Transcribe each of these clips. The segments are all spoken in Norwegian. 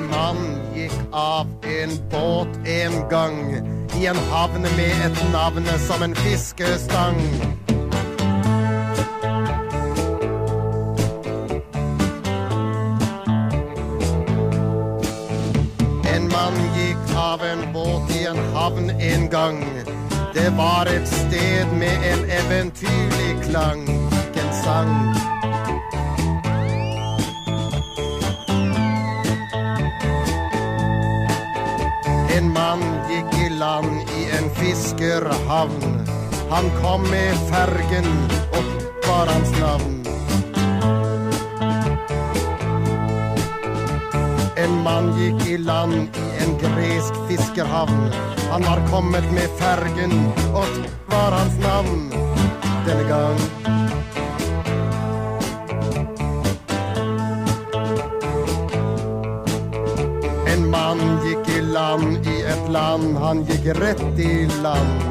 mann gikk av en båt en gang I en havn med et navn som en fiskestang. En mann gikk av en båt I en havn en gang. Det var et sted med en eventyrlig klang, ikke en sang. En mann gikk I land I en fiskerhavn. Han kom med fergen, og var hans navn. En mann gikk I land I en gresk fiskerhavn. Han var kommet med fergen, og var hans navn denne gang. En mann gikk I land I et land, han gikk rett I land.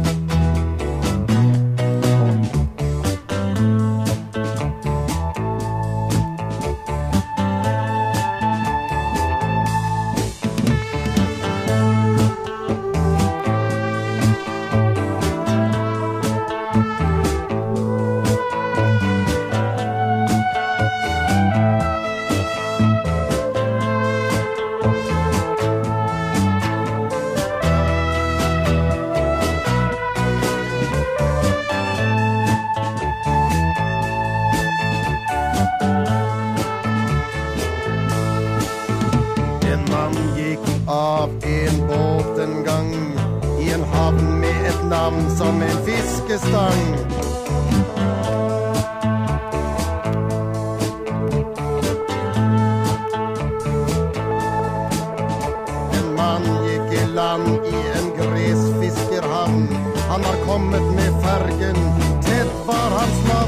Av en båt en gang I en havn med et navn som en fiskestang. En mann gikk I land I en gresk fiskerhavn. Han var kommet med fergen, Ted var hans navn.